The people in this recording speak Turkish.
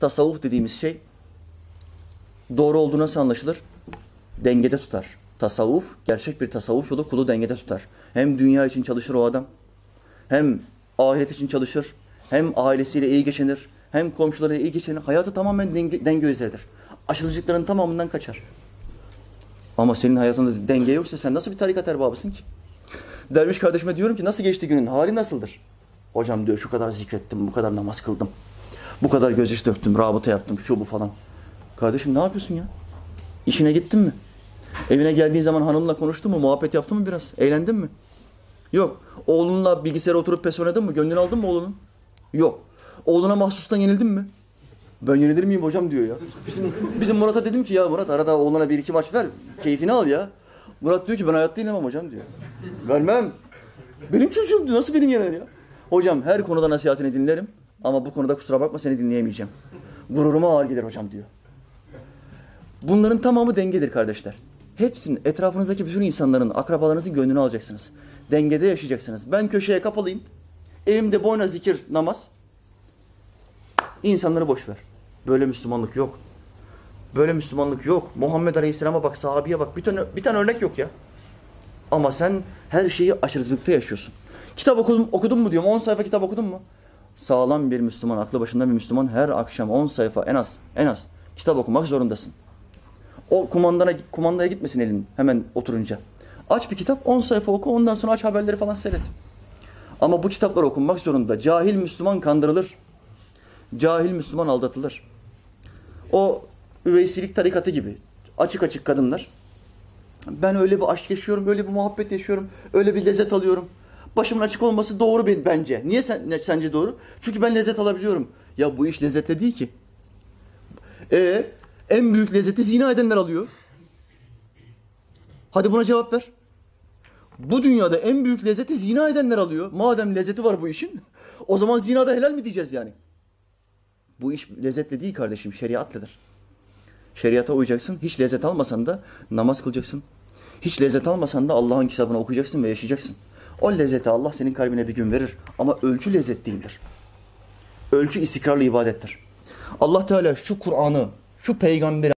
Tasavvuf dediğimiz şey doğru olduğu nasıl anlaşılır? Dengede tutar. Tasavvuf, gerçek bir tasavvuf yolu kulu dengede tutar. Hem dünya için çalışır o adam, hem ahiret için çalışır, hem ailesiyle iyi geçinir, hem komşularıyla iyi geçinir. Hayatı tamamen denge üzeredir. Aşırılıkların tamamından kaçar. Ama senin hayatında denge yoksa sen nasıl bir tarikat erbabısın ki? Derviş kardeşime diyorum ki nasıl geçti günün, hali nasıldır? Hocam diyor şu kadar zikrettim, bu kadar namaz kıldım, bu kadar gözyaşı döktüm, rabıta yaptım, şu bu falan. Kardeşim ne yapıyorsun ya? İşine gittin mi? Evine geldiğin zaman hanımla konuştun mu? Muhabbet yaptın mı biraz? Eğlendin mi? Yok. Oğlunla bilgisayara oturup pes oynadın mı? Gönlünü aldın mı oğlunun? Yok. Oğluna mahsustan yenildin mi? Ben yenilir miyim hocam diyor ya. Bizim Murat'a dedim ki ya Murat arada oğluna bir iki maç ver. Keyfini al ya. Murat diyor ki ben hayatta yenemem hocam diyor. Vermem. Benim çocuğum diyor. Nasıl benim yener ya? Hocam her konuda nasihatini dinlerim. Ama bu konuda kusura bakma seni dinleyemeyeceğim. Gururuma ağır gelir hocam diyor. Bunların tamamı dengedir kardeşler. Hepsinin, etrafınızdaki bütün insanların, akrabalarınızın gönlünü alacaksınız. Dengede yaşayacaksınız. Ben köşeye kapalıyım. Evimde boyna zikir, namaz. İnsanları boş ver. Böyle Müslümanlık yok. Böyle Müslümanlık yok. Muhammed Aleyhisselam'a bak, sahabeye bak. Bir tane örnek yok ya. Ama sen her şeyi aşırılıkta yaşıyorsun. Kitap okudun mu diyorum. 10 sayfa kitap okudun mu? Sağlam bir Müslüman, aklı başında bir Müslüman her akşam 10 sayfa en az kitap okumak zorundasın. O kumandaya gitmesin elin hemen oturunca. Aç bir kitap, 10 sayfa oku, ondan sonra aç haberleri falan seyret. Ama bu kitaplar okunmak zorunda. Cahil Müslüman kandırılır. Cahil Müslüman aldatılır. O üveysilik tarikatı gibi. Açık açık kadınlar. Ben öyle bir aşk yaşıyorum, öyle bir muhabbet yaşıyorum, öyle bir lezzet alıyorum. Başımın açık olması doğru bence. Niye sence doğru? Çünkü ben lezzet alabiliyorum. Ya bu iş lezzetle değil ki. En büyük lezzeti zina edenler alıyor. Hadi buna cevap ver. Bu dünyada en büyük lezzeti zina edenler alıyor. Madem lezzeti var bu işin, o zaman zinada helal mi diyeceğiz yani? Bu iş lezzetle değil kardeşim, şeriatlıdır. Şeriata uyacaksın, hiç lezzet almasan da namaz kılacaksın. Hiç lezzet almasan da Allah'ın kitabını okuyacaksın ve yaşayacaksın. O lezzeti Allah senin kalbine bir gün verir. Ama ölçü lezzet değildir. Ölçü istikrarlı ibadettir. Allah Teala şu Kur'an'ı, şu peygamberi